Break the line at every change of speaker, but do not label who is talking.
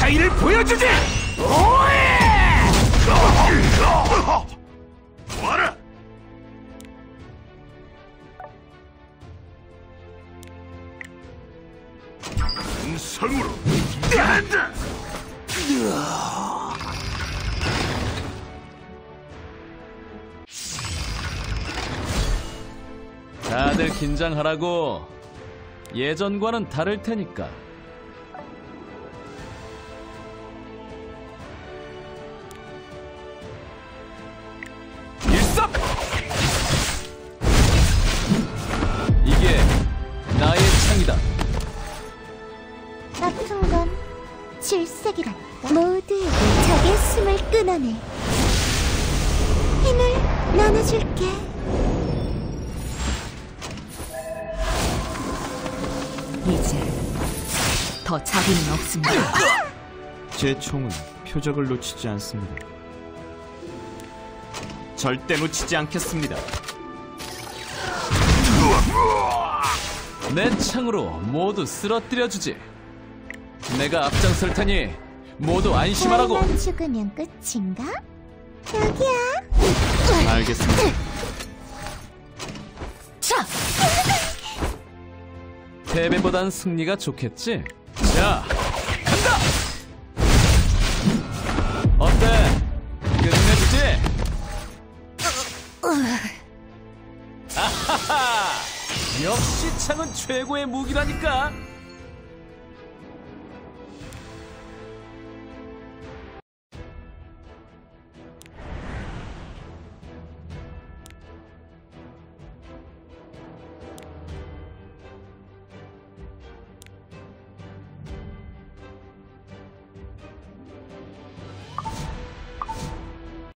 차이를 보여주지! 오예!
와라! 성으로 간다!
다들 긴장하라고. 예전과는 다를 테니까.
일섭!
이게 나의 창이다.
아픈 건 질색이란다. 모두에게 적의 숨을 끊어내. 힘을 나눠줄게.
이제 더 자비는 없습니다.
제 총은 표적을 놓치지 않습니다. 절대 놓치지 않겠습니다.
내 창으로 모두 쓰러뜨려주지. 내가 앞장설 테니 모두 안심하라고.
너희만 죽으면 끝인가? 여기야.
알겠습니다.
자!
패배보단 승리가 좋겠지? 자, 간다! 어때? 끝내주지? 아하하! 역시 창은 최고의 무기라니까!